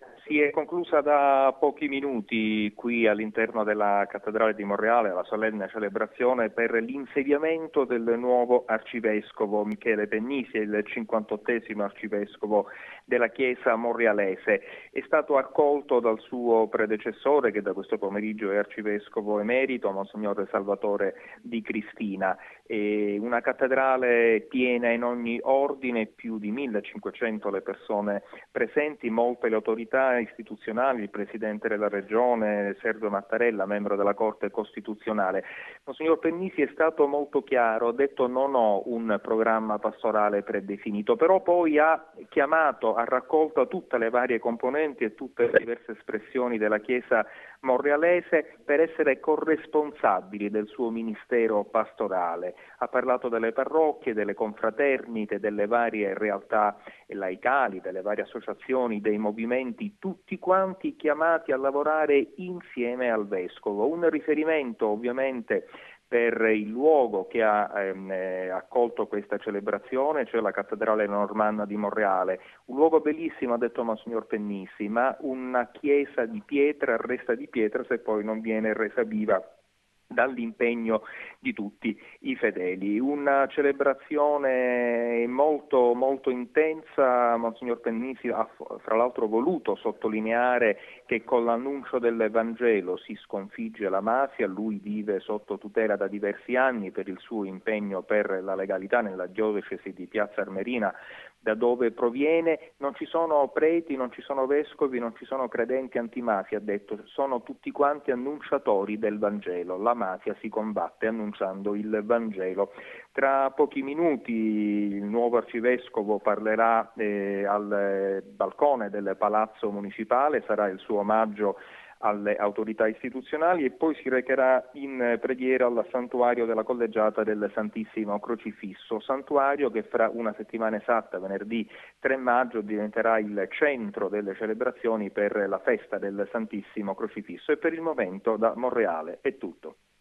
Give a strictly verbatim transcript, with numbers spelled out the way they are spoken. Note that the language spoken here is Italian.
Si è conclusa da pochi minuti qui all'interno della Cattedrale di Monreale la solenne celebrazione per l'insediamento del nuovo arcivescovo Michele Pennisi, il cinquantottesimo arcivescovo della Chiesa monrealese. È stato accolto dal suo predecessore, che da questo pomeriggio è arcivescovo emerito, Monsignor Salvatore Di Cristina. È una cattedrale piena in ogni ordine, più di millecinquecento le persone presenti, molte le autorità istituzionali, il Presidente della Regione Sergio Mattarella, membro della Corte Costituzionale. Monsignor Pennisi è stato molto chiaro, ha detto: non ho un programma pastorale predefinito, però poi ha chiamato, ha raccolto tutte le varie componenti e tutte le diverse espressioni della Chiesa monrealese per essere corresponsabili del suo ministero pastorale. Ha parlato delle parrocchie, delle confraternite, delle varie realtà laicali, delle varie associazioni, dei movimenti, tutti quanti chiamati a lavorare insieme al Vescovo. Un riferimento ovviamente per il luogo che ha ehm, eh, accolto questa celebrazione, cioè la Cattedrale Normanna di Monreale. Un luogo bellissimo, ha detto Monsignor Pennisi, ma una chiesa di pietra resta di pietra se poi non viene resa viva dall'impegno di tutti i fedeli. Una celebrazione molto molto intensa. Monsignor Pennisi ha fra l'altro voluto sottolineare che con l'annuncio del Vangelo si sconfigge la mafia. Lui vive sotto tutela da diversi anni per il suo impegno per la legalità nella diocesi di Piazza Armerina, da dove proviene. Non ci sono preti, non ci sono vescovi, non ci sono credenti antimafia, ha detto, sono tutti quanti annunciatori del Vangelo. La mafia si combatte annunciando il Vangelo. Tra pochi minuti il nuovo arcivescovo parlerà eh, al balcone del Palazzo Municipale, sarà il suo omaggio alle autorità istituzionali, e poi si recherà in preghiera al santuario della Collegiata del Santissimo Crocifisso, santuario che fra una settimana esatta, venerdì tre maggio, diventerà il centro delle celebrazioni per la festa del Santissimo Crocifisso. E per il momento da Monreale è tutto.